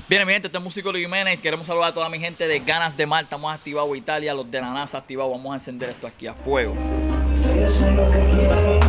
Bien, mi gente, este es Músico Luis Jiménez. Queremos saludar a toda mi gente de Ganas de Mar. Estamos activados, Italia, los de la NASA activados. Vamos a encender esto aquí a fuego. Yo sé lo que quieres.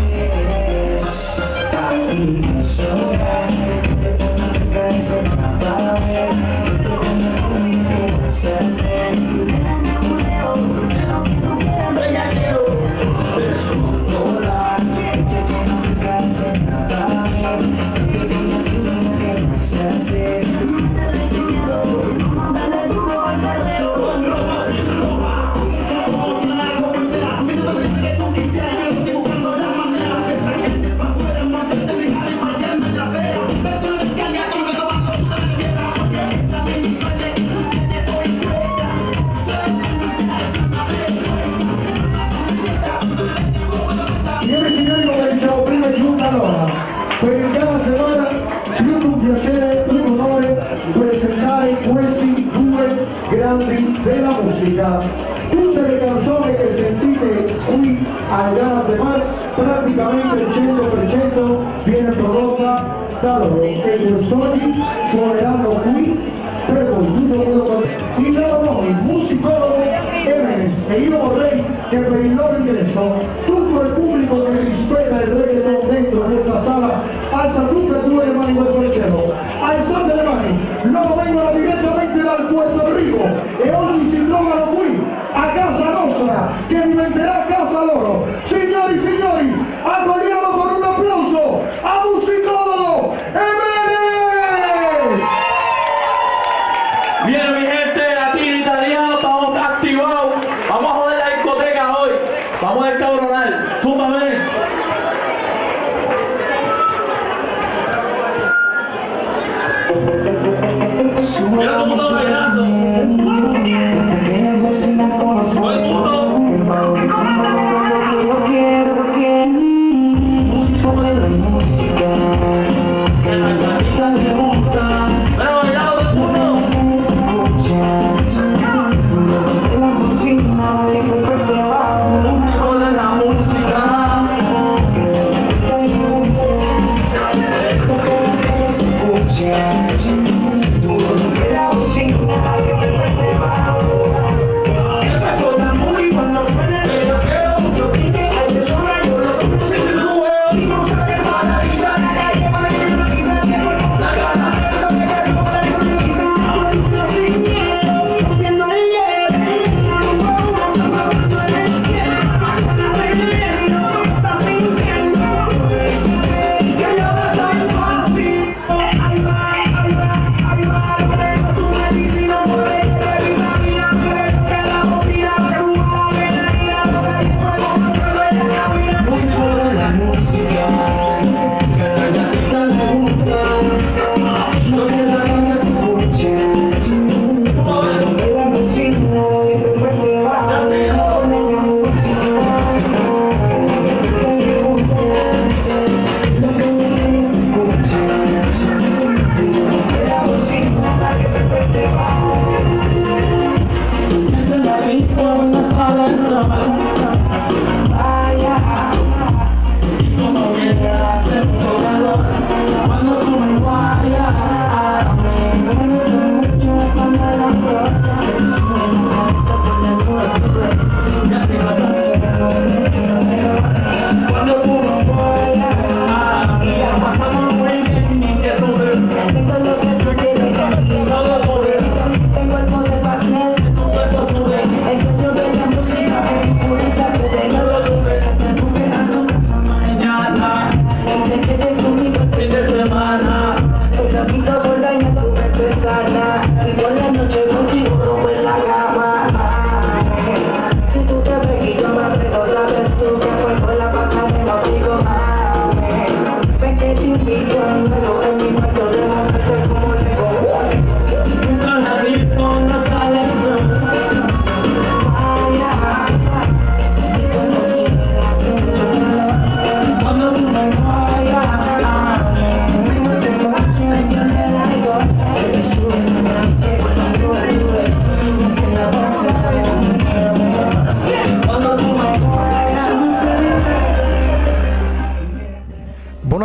Per il gara settimana più di un piacere, più un onore presentare questi due grandi della musica. Tutte le canzoni che sentite qui al Ganas de Mar, praticamente il 100% viene prodotta da loro e custodi suoneranno qui per voi tutto quello che il loro nome, il musicologo Jiménez, e io vorrei che per il loro ingresso tutto il pubblico che rispetta il reggaeton dentro questa sala alza tutte e due le mani verso il cielo, alzate le mani, loro vengono direttamente dal Puerto Rico e oggi si trovano qui a casa nostra che diventerà casa loro. Signori e signori, accogliamo con un applauso a musicologo Jiménez. Bien, mi gente, aquí en italiano estamos activados. Vamos a joder la discoteca hoy. Vamos a descabronar. Fúmame. Mira cómo está bailando. Todo el mundo.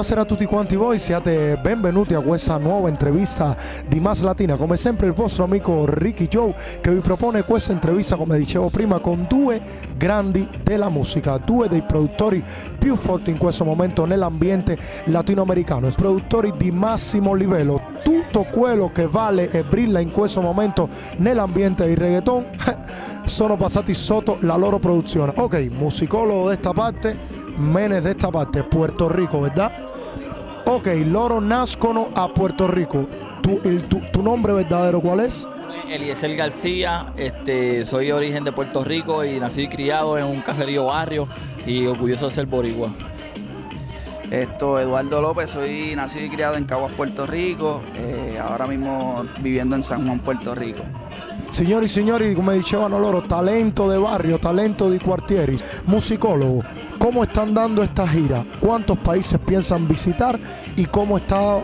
Buonasera a tutti quanti voi, siate benvenuti a questa nuova intervista di Más Latina. Come sempre il vostro amico Ricky Joe che vi propone questa intervista, come dicevo prima, con due grandi della musica, due dei produttori più forti in questo momento nell'ambiente latinoamericano, produttori di massimo livello. Tutto quello che vale e brilla in questo momento nell'ambiente del reggaeton sono passati sotto la loro produzione. Ok, musicólogo de esta parte, Menes de esta parte, Puerto Rico, ¿verdad? Ok, loro nascono a Puerto Rico. ¿Tu nombre verdadero cuál es? Eliezer García, soy de origen de Puerto Rico y nací y criado en un caserío barrio y orgulloso de ser boricua. Eduardo López, soy nacido y criado en Caguas, Puerto Rico, ahora mismo viviendo en San Juan, Puerto Rico. Signori e signori, come dicevano loro, talento de barrio, talento di quartieri. Musicólogo, ¿cómo están dando esta gira? ¿Cuántos países piensan visitar? ¿Y cómo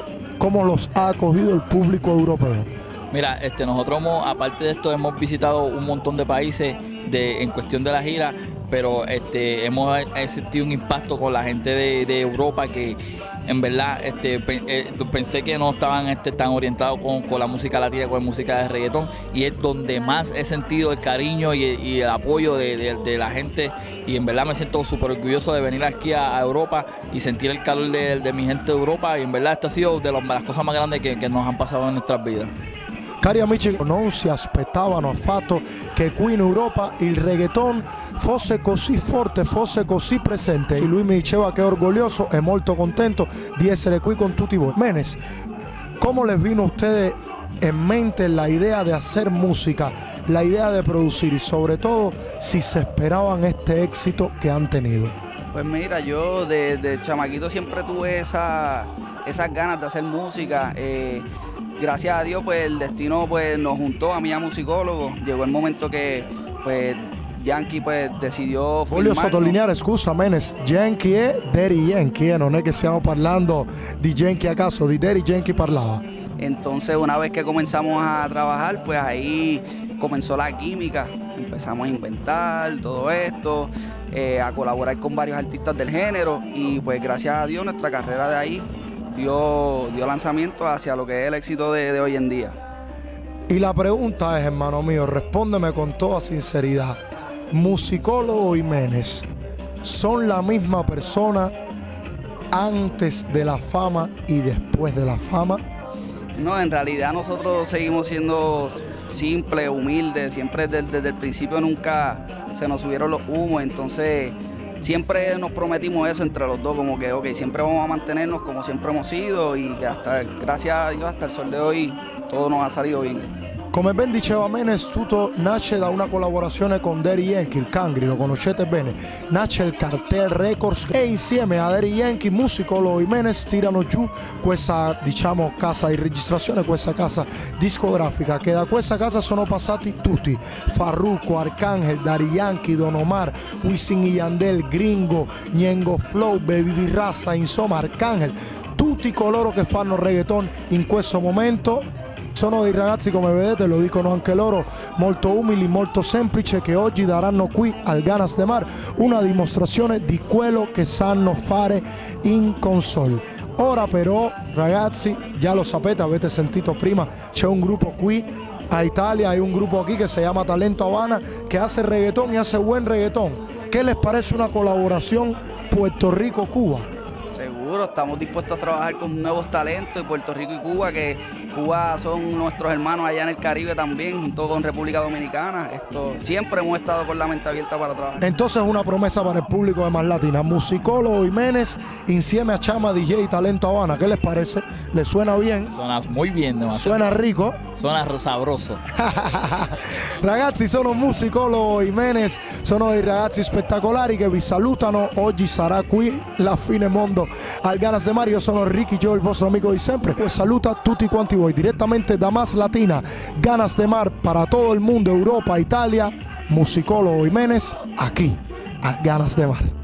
los ha acogido el público europeo? Mira, nosotros aparte de esto hemos visitado un montón de países en cuestión de la gira, pero hemos sentido un impacto con la gente de Europa que en verdad pensé que no estaban tan orientados con la música latina, con la música de reggaetón, y es donde más he sentido el cariño y el apoyo de la gente, y en verdad me siento súper orgulloso de venir aquí a Europa y sentir el calor de mi gente de Europa, y en verdad esto ha sido de las cosas más grandes que nos han pasado en nuestras vidas. Cari amici, non si aspettavano affatto che qui in Europa il reggaeton fosse così forte, fosse così presente. Lui mi diceva che è orgoglioso e molto contento di essere qui con tutti voi. Menes, ¿cómo les vino a ustedes en mente la idea de hacer música, la idea de producir y sobre todo si se esperaban este éxito que han tenido? Pues mira, yo de chamaquito siempre tuve esas ganas de hacer música. Gracias a Dios, pues el destino pues nos juntó a mí a musicólogo. Llegó el momento que pues Yankee pues decidió Voglio sottolineare, scusa Menes, Yankee è Daddy Yankee, non è che stiamo parlando di Yankee a caso, di Daddy Yankee parlava. Entonces una vez que comenzamos a trabajar, pues ahí comenzó la química, empezamos a inventar todo esto, a colaborar con varios artistas del género, y pues gracias a Dios nuestra carrera de ahí dio lanzamiento hacia lo que es el éxito de hoy en día. Y la pregunta es, hermano mío, respóndeme con toda sinceridad. Musicólogo y Menes, ¿son la misma persona antes de la fama y después de la fama? No, en realidad nosotros seguimos siendo simples, humildes, siempre desde el principio nunca se nos subieron los humos, entonces siempre nos prometimos eso entre los dos, como que ok, siempre vamos a mantenernos como siempre hemos sido, y hasta, gracias a Dios, hasta el sol de hoy todo nos ha salido bien. Come ben diceva Menes, tutto nasce da una collaborazione con Daddy Yankee, il Cangri, lo conoscete bene, nasce il Cartel Records e insieme a Daddy Yankee, Musicólogo e Menes tirano giù questa, diciamo, casa di registrazione, questa casa discografica, che da questa casa sono passati tutti, Farruko, Arcángel, Daddy Yankee, Don Omar, Wisin y Yandel, Gringo, Ñengo Flow, Baby Rasta, insomma Arcángel, tutti coloro che fanno reggaeton in questo momento. Sono dei ragazzi, come vedete, lo dicono anche loro, molto umili, molto semplici, che oggi daranno qui al Ganas de Mar una dimostrazione di quello che sanno fare in console. Ora però, ragazzi, già lo sapete, avete sentito prima, c'è un gruppo qui a Italia, hay un grupo aquí que se llama Talento Habana, que hace reggaetón y hace buen reggaetón. ¿Qué les parece una colaboración Puerto Rico-Cuba? Seguro, estamos dispuestos a trabajar con nuevos talentos de Puerto Rico y Cuba, que Cuba son nuestros hermanos allá en el Caribe también, junto con República Dominicana. Siempre hemos estado con la mente abierta para trabajar. Entonces una promesa para el público de Más Latina, Musicólogo y Menes insieme a Chama DJ Talento Habana. ¿Qué les parece? ¿Les suena bien? Suena muy bien, demasiado. Suena rico? Suona sabroso. Ragazzi, sono Musicólogo e Menes, sono dei ragazzi spettacolari che vi salutano. Oggi sarà qui la fine mondo al Ganas de Mar. Io sono Ricky Joe, il vostro amico di sempre, que saluta tutti quanti voi direttamente da Más Latina, Ganas de Mar para todo el mundo, Europa, Italia, Musicólogo y Menes, aquí a Ganas de Mar.